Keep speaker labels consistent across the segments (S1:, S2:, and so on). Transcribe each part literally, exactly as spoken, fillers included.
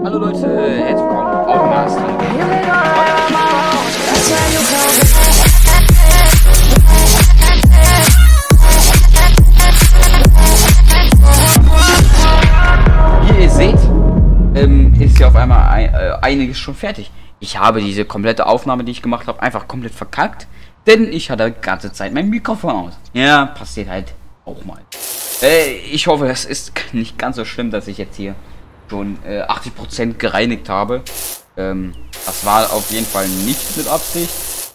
S1: Hallo Leute, herzlich willkommen auf dem Master. Wie ihr seht, ähm, ist hier auf einmal ein, äh, einiges schon fertig. Ich habe diese komplette Aufnahme, die ich gemacht habe, einfach komplett verkackt, denn ich hatte die ganze Zeit mein Mikrofon aus. Ja, passiert halt auch mal. Äh, ich hoffe, es ist nicht ganz so schlimm, dass ich jetzt hier schon äh, achtzig Prozent gereinigt habe. Ähm, das war auf jeden Fall nicht mit Absicht.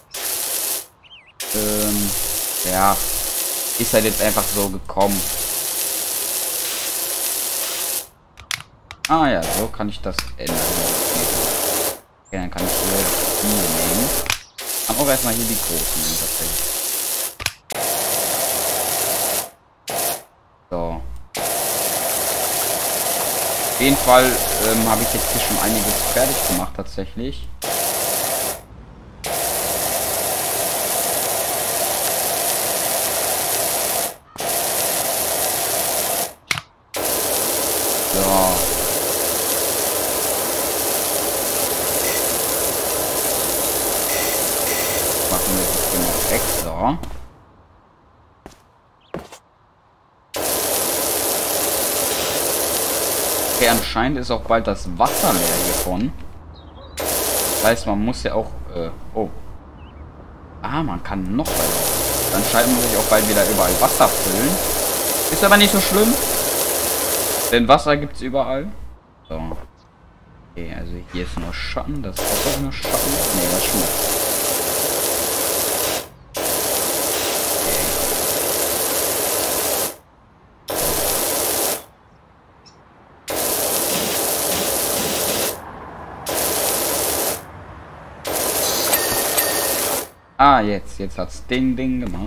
S1: Ähm, ja, ist halt jetzt einfach so gekommen. Ah ja, so kann ich das ändern. Okay, dann kann ich hier die nehmen. Aber auch erstmal hier die großen nehmen, tatsächlich. So. Auf jeden Fall ähm, habe ich jetzt hier schon einiges fertig gemacht, tatsächlich. So. Machen wir das hier mal weg. So. Okay, anscheinend ist auch bald das Wasser leer hiervon. Das heißt, man muss ja auch... Äh, oh. Ah, man kann noch weiter. Anscheinend muss ich auch bald wieder überall Wasser füllen. Ist aber nicht so schlimm. Denn Wasser gibt es überall. So. Okay, also hier ist nur Schatten. Das ist auch nur Schatten. Nee, das ist Schmutz. Ah, jetzt. Jetzt hat's Ding Ding gemacht.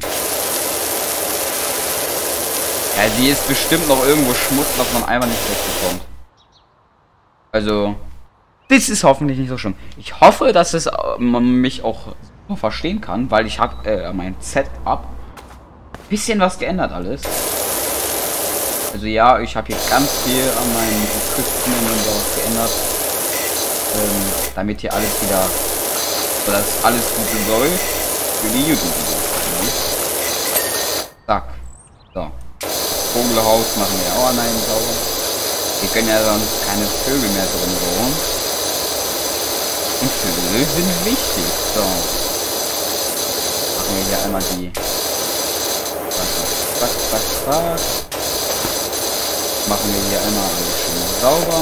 S1: Ja, die ist bestimmt noch irgendwo Schmutz, was man einfach nicht wegbekommt. Also, das ist hoffentlich nicht so schlimm. Ich hoffe, dass es man mich auch so verstehen kann, weil ich habe äh, mein Setup bisschen was geändert alles. Also ja, ich habe hier ganz viel an meinen Equipment und so geändert, ähm, damit hier alles wieder, so dass alles gut läuft für die YouTube-Videos. Zack. So. Vogelhaus machen wir auch an einem sauber. Wir können ja sonst keine Vögel mehr drin wohnen. Und Vögel sind wichtig. So. Machen wir hier einmal die. Zack, zack, zack. Machen wir hier einmal alles schön sauber.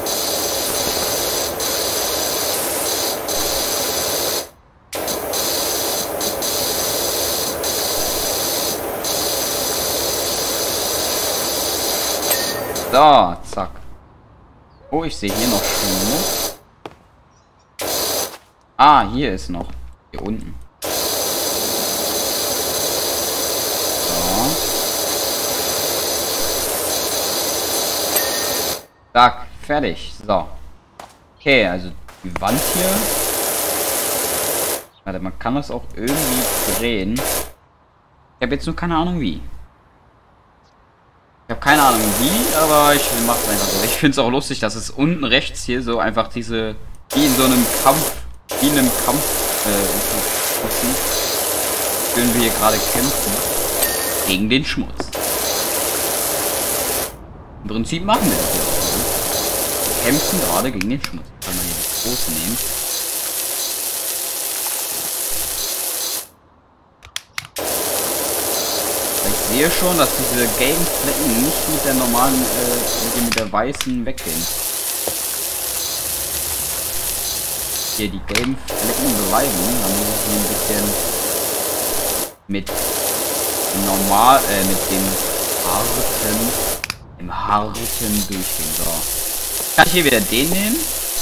S1: So, zack. Oh, ich sehe hier noch Schmutz. Ah, hier ist noch. Hier unten. So. Zack, fertig. So. Okay, also die Wand hier. Warte, man kann das auch irgendwie drehen. Ich habe jetzt nur keine Ahnung wie. Ich habe keine Ahnung wie, aber ich mache es einfach so. Ich finde es auch lustig, dass es unten rechts hier so einfach diese, wie in so einem Kampf, wie in einem Kampf, äh, können wir hier gerade kämpfen gegen den Schmutz. Im Prinzip machen wir das jetzt. Wir kämpfen gerade gegen den Schmutz. Kann man hier das große nehmen. Ich sehe schon, dass diese gelben Flecken nicht mit der normalen, äh, mit der weißen weggehen. Hier die gelben Flecken bleiben, dann muss ich hier ein bisschen mit normal, äh, mit dem harten, dem harten durchgehen. So. Kann ich hier wieder den nehmen?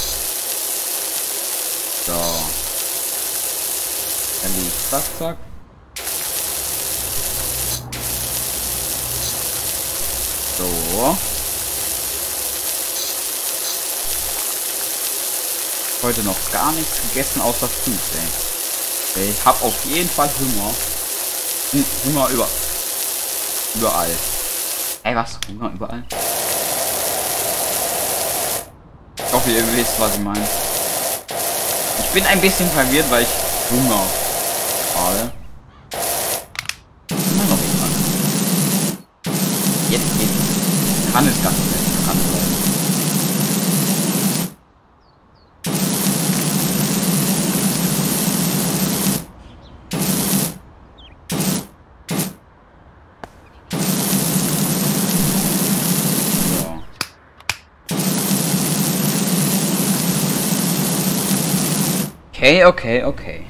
S1: So. Dann die zack, zack. So. Heute noch gar nichts gegessen außer Fuß, ey. Ich hab auf jeden Fall Hunger. Hm, Hunger über. Überall. Ey, was? Hunger überall? hoffe, ihr wisst, was ich meine. Ich bin ein bisschen verwirrt, weil ich Hunger habe. Immer noch nicht an. Jetzt geht's. Kann es gar nicht mehr anbleiben. Okay, okay, okay.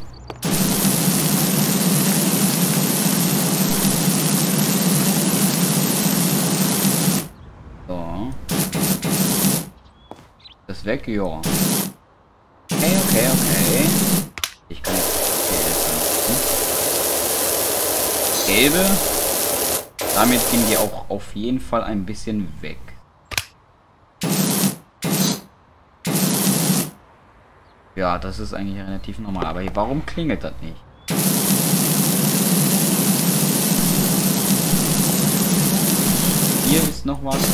S1: So. Das weg, ja. Okay, okay, okay. Ich kann jetzt Gelbe. Damit gehen die auch auf jeden Fall ein bisschen weg. Ja, das ist eigentlich relativ normal. Aber warum klingelt das nicht? Hier ist noch was.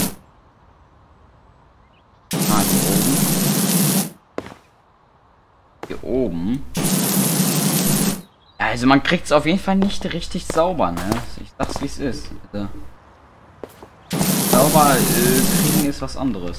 S1: Ah, hier oben. Hier oben. Ja, also man kriegt es auf jeden Fall nicht richtig sauber, ne? Ich sag's wie es ist. Bitte. Sauber äh, kriegen ist was anderes.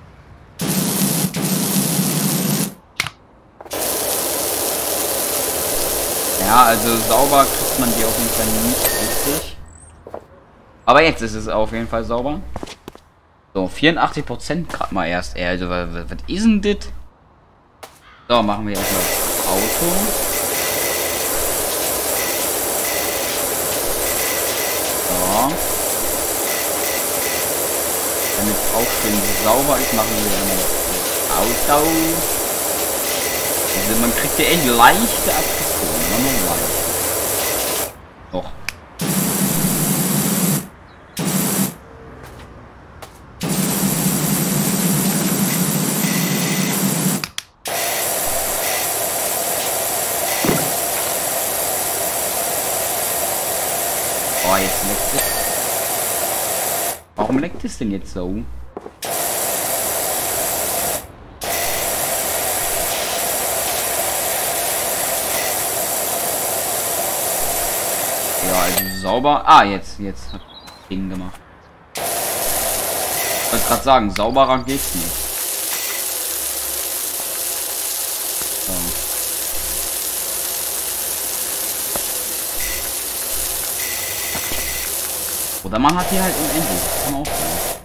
S1: Ja, also sauber kriegt man die auf jeden Fall nicht richtig. Aber jetzt ist es auf jeden Fall sauber. So, vierundachtzig Prozent gerade mal erst. Also, was, was ist denn das? So, machen wir erstmal das Auto. So. Damit es auch schön sauber ist, machen wir dann das Auto. Also man kriegt ja echt leichte Aggression, ne? Leicht. Doch. Oh, jetzt leckt es. Warum leckt es denn jetzt so? Ja, also sauber. Ah, jetzt, jetzt hat das Ding gemacht. Ich wollte gerade sagen, sauberer geht's nicht. So. Oder man hat hier halt unendlich. Das kann auch sein.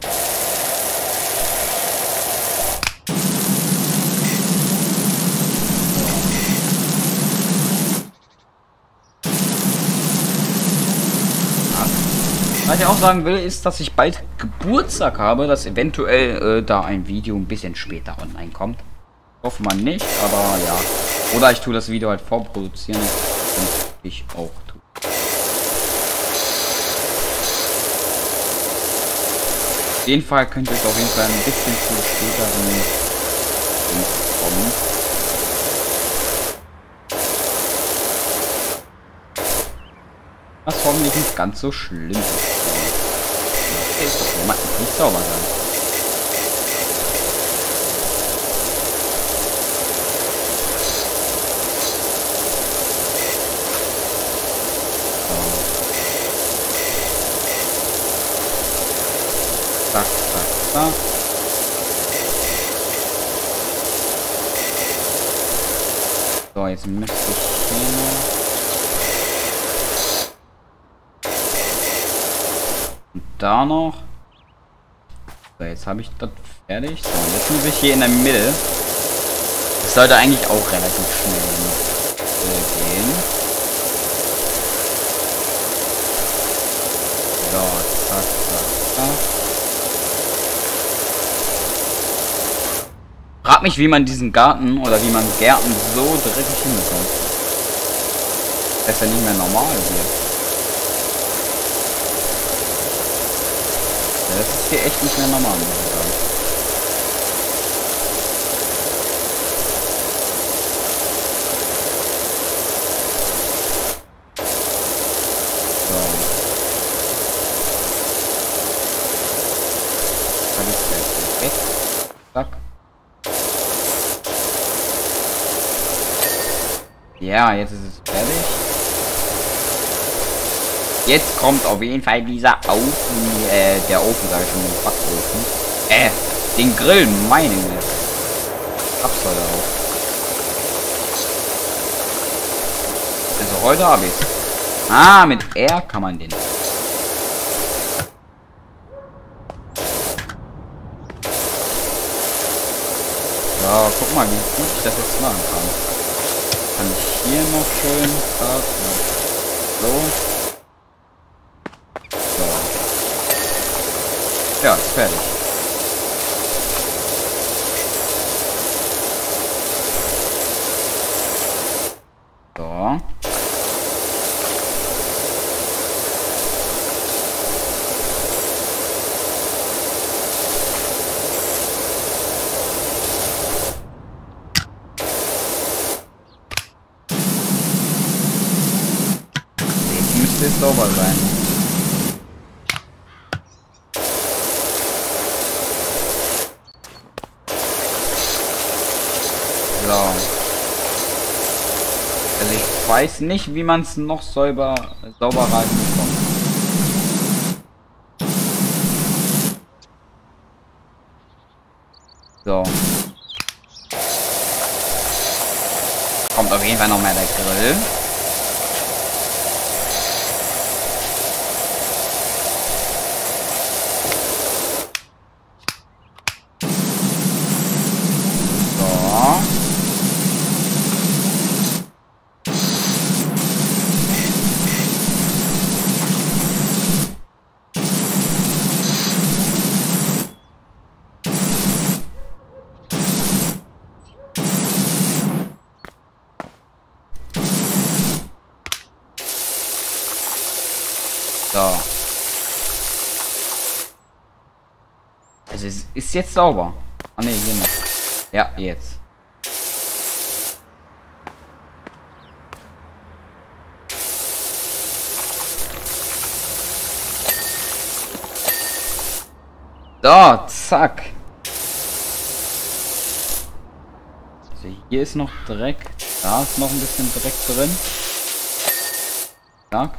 S1: Was ich auch sagen will, ist, dass ich bald Geburtstag habe, dass eventuell äh, da ein Video ein bisschen später online kommt. Hoffe man nicht, aber ja. Oder ich tue das Video halt vorproduzieren. Und ich auch tue. Auf jeden Fall könnte es auf jeden Fall ein bisschen zu späteren kommen. Was hoffentlich nicht ganz so schlimm ist. Das soll nicht sauber sein. So. Zack, zack, zack. So, jetzt müsste ich hier da noch. So, jetzt habe ich das fertig. So, jetzt muss ich hier in der Mitte. Das sollte eigentlich auch relativ schnell äh, gehen. So, zack, zack, zack. Frag mich, wie man diesen Garten oder wie man Gärten so dreckig hinbekommt. Das ist ja nicht mehr normal hier. Das ist hier echt nicht mehr normal, muss ich sagen. So. Hab ich jetzt weg. Zack. Ja, jetzt ist es fertig. Jetzt kommt auf jeden Fall dieser Ofen, äh, der Ofen, sag ich schon, den Backofen. Äh, den Grill, meine Güte. Hab's heute auch. Also heute habe ich's. Ah, mit R kann man den. Ja, guck mal, wie gut ich das jetzt machen kann. Kann ich hier noch schön so. So. Ja, ist fertig. So. Müsste sauber sein. So. Also ich weiß nicht, wie man es noch sauber sauberer bekommt. So. Kommt auf jeden Fall noch mehr der Grill. So. Also es ist jetzt sauber. Ah ne, hier nicht. Ja, jetzt. So, zack. Also hier ist noch Dreck. Da ist noch ein bisschen Dreck drin. Zack.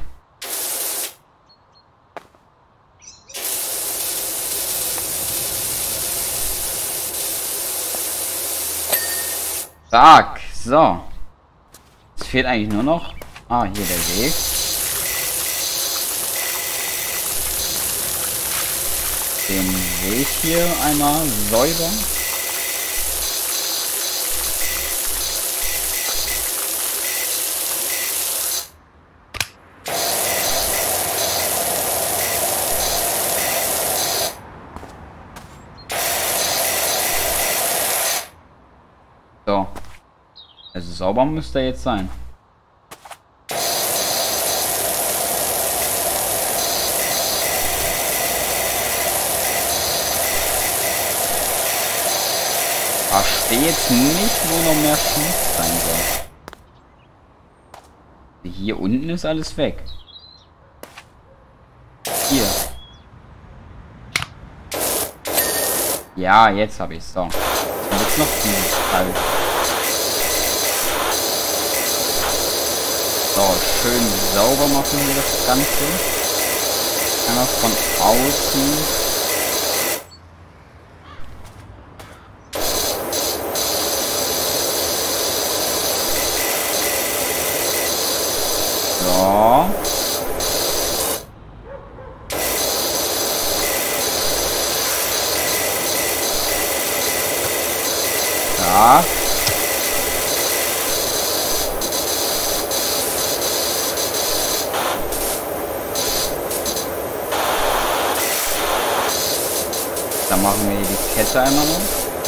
S1: Zack, so. Es fehlt eigentlich nur noch. Ah, hier der Weg. Den Weg hier einmal säubern. So. Also sauber müsste er jetzt sein. Verstehe jetzt nicht, wo noch mehr Schmutz sein soll. Hier unten ist alles weg. Hier. Ja, jetzt habe ich es. So. Und jetzt noch dieses Teil. So, schön sauber machen wir das Ganze. Einmal von außen. So. Ja. Dann machen wir die Kette einmal noch.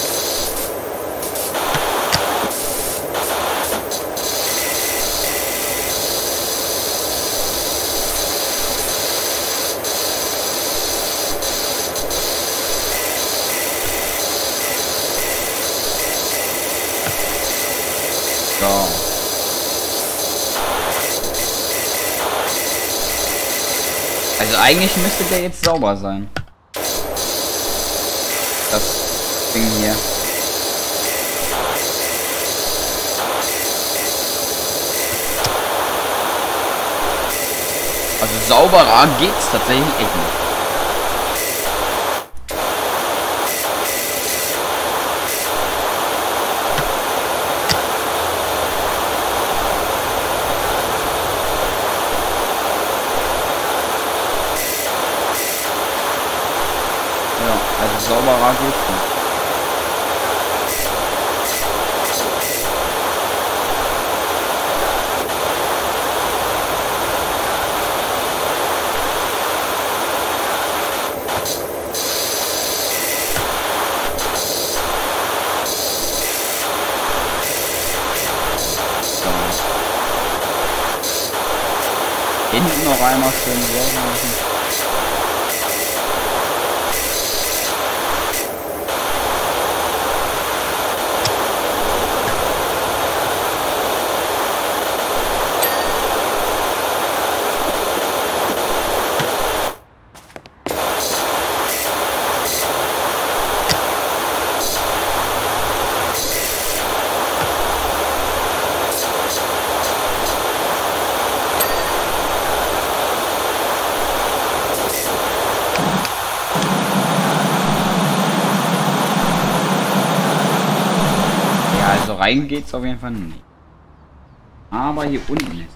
S1: So. Also eigentlich müsste der jetzt sauber sein. Das Ding hier. sauberer geht's tatsächlich echt nicht. Ja, also sauberer geht's nicht. Hinten noch einmal schön sauber machen. Also rein geht's auf jeden Fall nicht. Aber hier unten ist.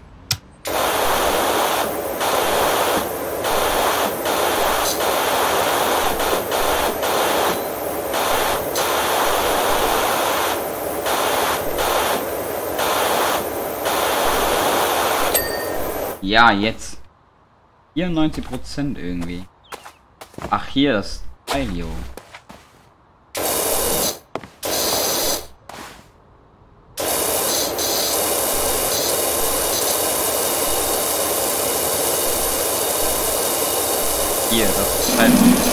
S1: Ja, jetzt. vierundneunzig Prozent irgendwie. Ach, hier das Teil hier. Hier, das ist halt.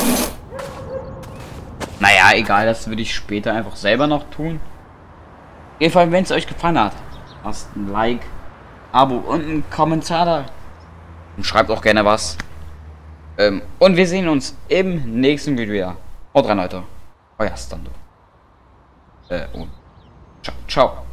S1: Naja, egal, das würde ich später einfach selber noch tun. Auf jeden Fall, wenn es euch gefallen hat, lasst ein Like, Abo und einen Kommentar da. Und schreibt auch gerne was. Ähm, und wir sehen uns im nächsten Video wieder. Haut rein, Leute. Euer Stando. Äh, und ciao. Ciao.